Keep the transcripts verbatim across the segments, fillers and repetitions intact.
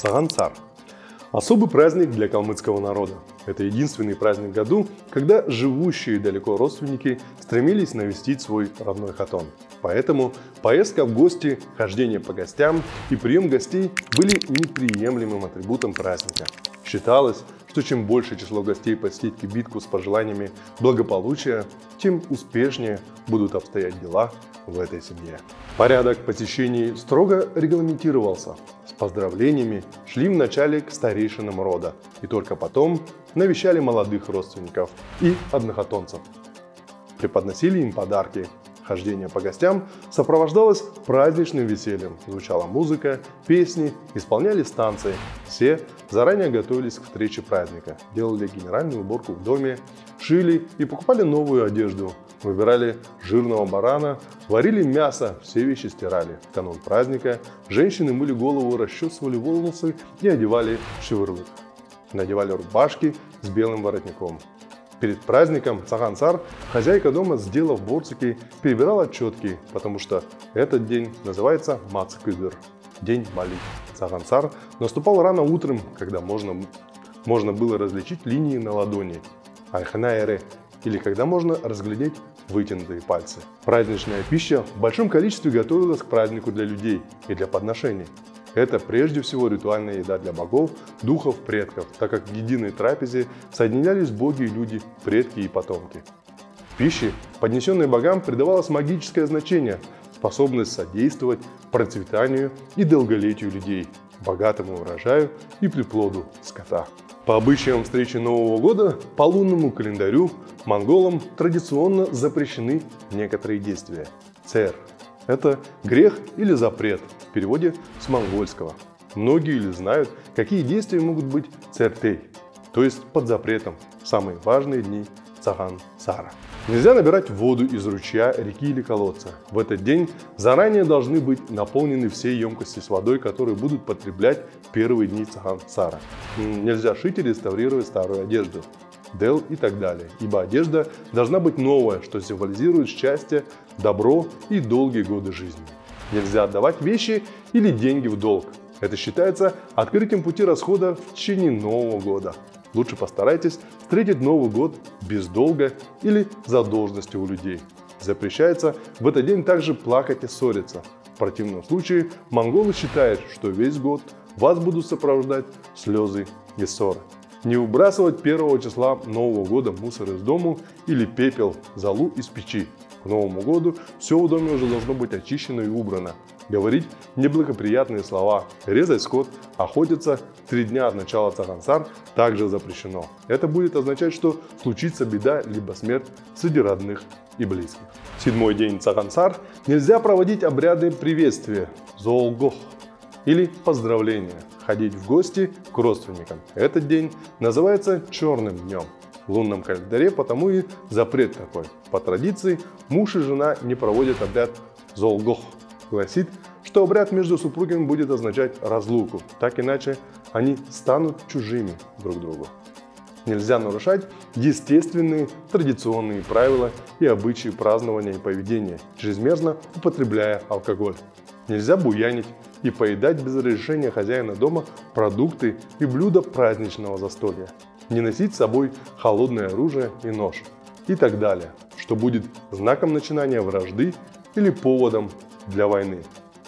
Цаган-Сар – особый праздник для калмыцкого народа. Это единственный праздник в году, когда живущие далеко родственники стремились навестить свой родной хатон. Поэтому поездка в гости, хождение по гостям и прием гостей были неприемлемым атрибутом праздника. Считалось, что чем больше число гостей посетит кибитку с пожеланиями благополучия, тем успешнее будут обстоять дела в этой семье. Порядок посещений строго регламентировался. С поздравлениями шли вначале к старейшинам рода и только потом навещали молодых родственников и однохотонцев. Преподносили им подарки. Хождение по гостям сопровождалось праздничным весельем. Звучала музыка, песни, исполнялись танцы. Все заранее готовились к встрече праздника, делали генеральную уборку в доме, шили и покупали новую одежду, выбирали жирного барана, варили мясо, все вещи стирали. В канун праздника женщины мыли голову, расчесывали волосы и одевали шевырлык. Надевали рубашки с белым воротником. Перед праздником Цаган-Сар хозяйка дома, сделав борцики, перебирала четки, потому что этот день называется Мацкыдыр – день молитв. Цаган-Сар наступал рано утром, когда можно, можно было различить линии на ладони – альханаэре, или когда можно разглядеть вытянутые пальцы. Праздничная пища в большом количестве готовилась к празднику для людей и для подношений. Это прежде всего ритуальная еда для богов, духов, предков, так как в единой трапезе соединялись боги и люди, предки и потомки. Пище, поднесенной богам, придавалось магическое значение, способность содействовать процветанию и долголетию людей, богатому урожаю и приплоду скота. По обычаям встречи Нового года, по лунному календарю, монголам традиционно запрещены некоторые действия. Цер – это грех или запрет, в переводе с монгольского. Многие ли знают, какие действия могут быть цертей, то есть под запретом, в самые важные дни Цаган-Сара. Нельзя набирать воду из ручья, реки или колодца. В этот день заранее должны быть наполнены все емкости с водой, которые будут потреблять в первые дни Цаган-Сара. Нельзя шить и реставрировать старую одежду, дел и так далее, ибо одежда должна быть новая, что символизирует счастье, добро и долгие годы жизни. Нельзя отдавать вещи или деньги в долг. Это считается открытием пути расхода в течение Нового года. Лучше постарайтесь встретить Новый год без долга или задолженности у людей. Запрещается в этот день также плакать и ссориться. В противном случае монголы считают, что весь год вас будут сопровождать слезы и ссоры. Не выбрасывать первого числа Нового года мусор из дому или пепел, золу из печи. К Новому году все в доме уже должно быть очищено и убрано. Говорить неблагоприятные слова, резать скот, охотиться три дня от начала Цаган-Сар также запрещено. Это будет означать, что случится беда либо смерть среди родных и близких. В седьмой день Цаган-Сар нельзя проводить обряды приветствия зоолгох или поздравления, ходить в гости к родственникам. Этот день называется черным днем в лунном календаре, потому и запрет такой. По традиции муж и жена не проводят обряд зоолгох. Гласит, что обряд между супругами будет означать разлуку, так иначе они станут чужими друг другу. Нельзя нарушать естественные традиционные правила и обычаи празднования и поведения, чрезмерно употребляя алкоголь. Нельзя буянить и поедать без разрешения хозяина дома продукты и блюда праздничного застолья. Не носить с собой холодное оружие и нож и так далее, что будет знаком начинания вражды или поводом для войны.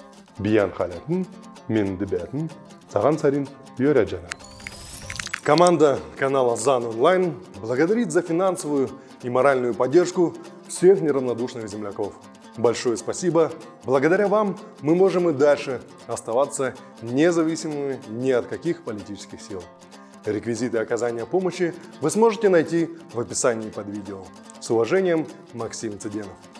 Биян халятын, мен дебятын, Цаган-Сарин Йоряджана. Команда канала ЗАН Онлайн благодарит за финансовую и моральную поддержку всех неравнодушных земляков. Большое спасибо. Благодаря вам мы можем и дальше оставаться независимыми ни от каких политических сил. Реквизиты оказания помощи вы сможете найти в описании под видео. С уважением, Максим Цыденов.